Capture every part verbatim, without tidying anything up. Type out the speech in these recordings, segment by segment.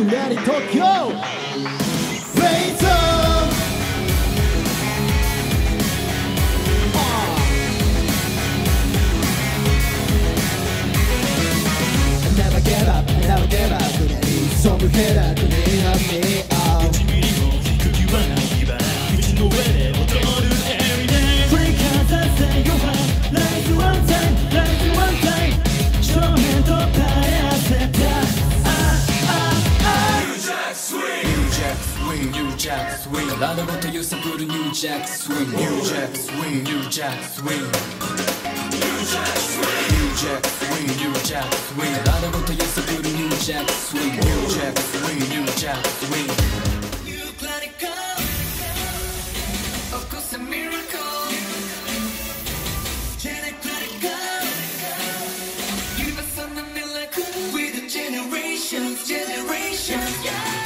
れに東京フェイズNever give up, never give up 胸に潜むヘラクには見合ういちミリも低くはないわ口の上で踊る Everyday 振りかざせ Your heart Rise one time, rise one time 正面と垂れ合わせたあああ New Jack Swing New Jack Swing New Jack Swing 体ごと揺さぶる New Jack Swing New Jack Swing New Jack Swing New Jack Swing New Jack Swing New Jack Swing 体ごと揺さぶる New Jack Swing New Jack Swing New Jack Swing You let it go Of course a miracle Can I let it go Give us some miracle With the generations Generations yeah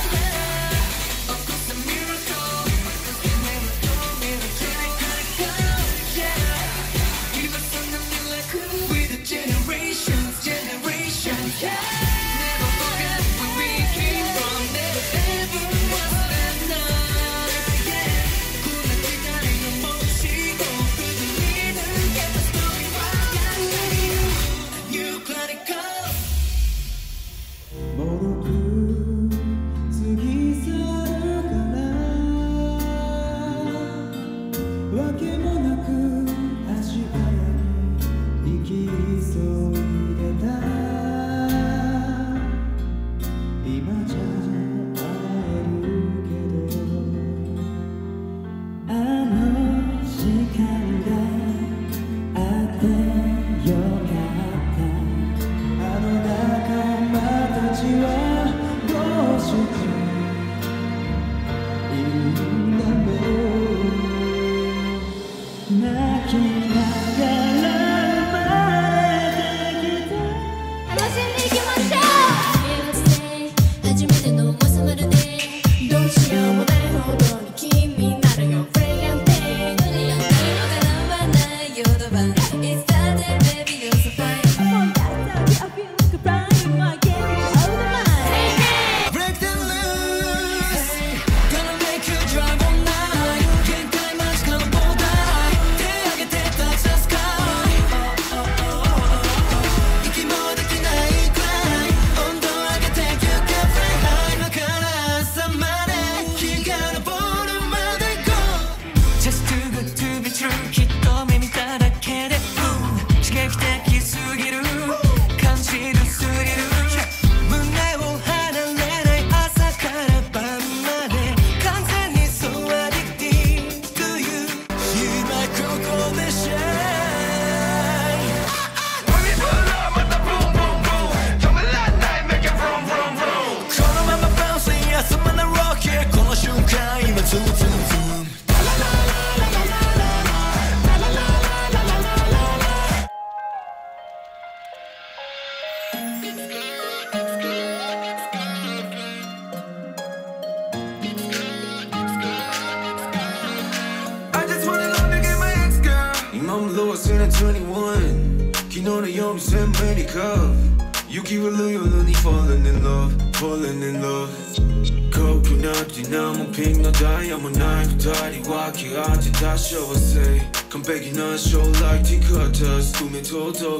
twenty-one 昨日のように鮮明にカーブ雪降る夜に Falling in love Falling in love 高くなって何もピンのダイヤもない二人分け合ってた幸せ完璧な将来的形埋めとどった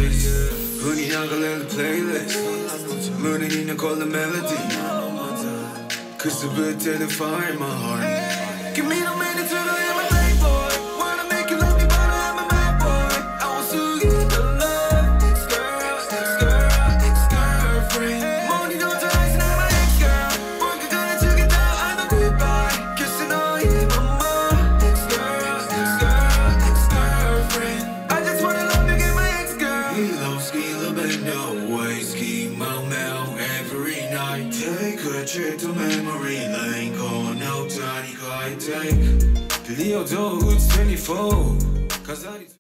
days 風に流れるプレイリスト胸に残るメロディーくすぶってる Fire my heart 君の目につる I'm a playboy Wanna make you love me but I'm a bad boy I want to get the love Skirt, skirt, skirt free Money don't ties now my ex girl 뭔가 gonna take it down I know goodbye Kissing all you mama Skirt, skirt, skirt free I just wanna love you get my ex girl He loves ski little no way Ski my mouth every night Take a trip to memory lane Call no tiny guy take ピリオドを打つtwenty-four飾り